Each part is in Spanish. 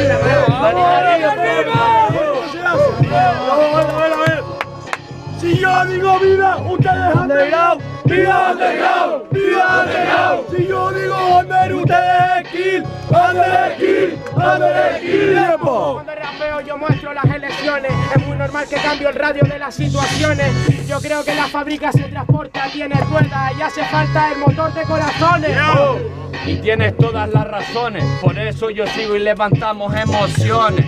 Si yo digo vida, ustedes underground. ¡Viva underground! ¡Viva underground! Si yo digo under, ustedes kill. Under kill. ¡Tiempo! Cuando rapeo yo muestro las elecciones. Es muy normal que cambie el radio de las situaciones. Yo creo que la fábrica se transporta, tiene ruedas y hace falta el motor de corazones. Y tienes todas las razones, por eso yo sigo y levantamos emociones.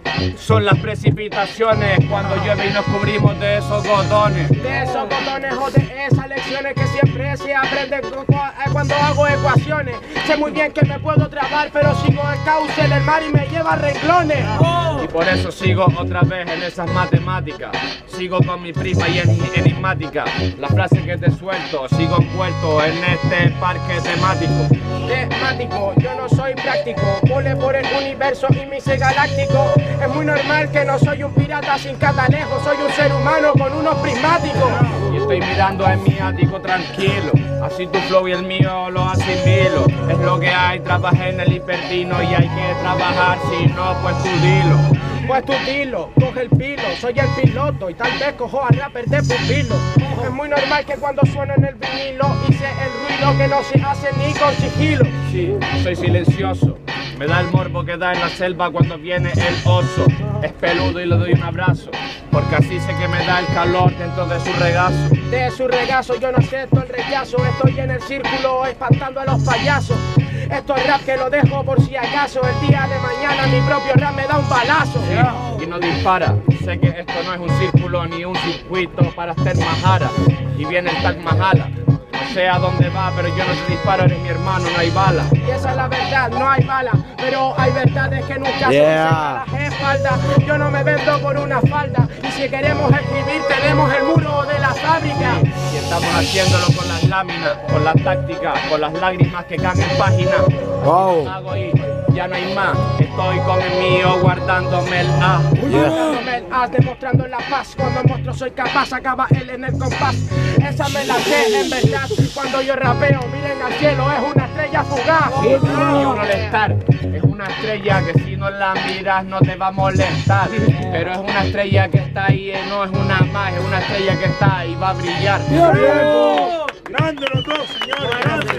Son las precipitaciones cuando llueve y nos cubrimos de esos gotones. De esos botones o de esas lecciones que siempre se aprenden cuando hago ecuaciones. Sé muy bien que me puedo trabar, pero sigo el cauce del mar y me lleva renglones. Y por eso sigo otra vez en esas matemáticas. Sigo con mi prima y enigmática. La frase que te suelto, sigo envuelto en este parque temático. Temático, yo no soy práctico. Vole por el universo y mi ser galáctico. Es muy normal que no soy un pirata sin catalejo. Soy un ser humano con unos prismáticos. Y estoy mirando en mi ático tranquilo. Así tu flow y el mío lo asimilo. Es lo que hay, trabajé en el hiperdino y hay que trabajar, si no pues tú dilo. Pues tu dilo, coge el pilo, soy el piloto y tal vez cojo a rapper de pupilo. Es muy normal que cuando sueno en el vinilo hice el ruido que no se hace ni con sigilo. Sí, soy silencioso, me da el morbo que da en la selva cuando viene el oso. Es peludo y le doy un abrazo, porque así sé que me da el calor dentro de su regazo. De su regazo yo no acepto el rechazo, estoy en el círculo espantando a los payasos. Esto es rap que lo dejo por si acaso, el día de mañana mi propio rap me da un balazo. Sí, y no dispara, sé que esto no es un círculo ni un circuito para hacer majara. Y viene el Taj Mahala, no sé a dónde va, pero yo no te disparo, eres mi hermano, no hay bala. Y esa es la verdad, no hay bala, pero hay verdades que nunca se dicen a las espaldas. Yo no me vendo por una falda, y si queremos escribir tenemos el muro de la fábrica. Y estamos haciéndolo con las láminas, con las tácticas, con las lágrimas que caen en páginas. Wow. Hago y ya no hay más, estoy con el mío guardándome el A. Guardándome el A, demostrando la paz. Cuando muestro soy capaz, acaba él en el compás. Esa me la sé en verdad. Cuando yo rapeo, miren al cielo, es una estrella fugaz. Y un all-star, es una estrella que si no la miras no te va a molestar. Pero es una estrella que está ahí, no es una más, es una estrella que está ahí, va a brillar. ¡Tiempo! ¡Grande los dos, señores! ¡Grande!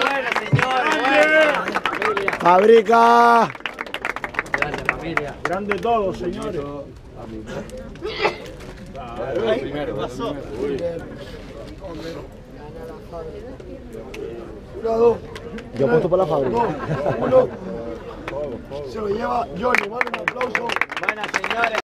¡Fábrica! Grande familia. ¡Grande todos, señores! Primero, pasó. Yo apuesto por la fábrica. Se lo lleva Johnny, manda un aplauso. Buenas señores.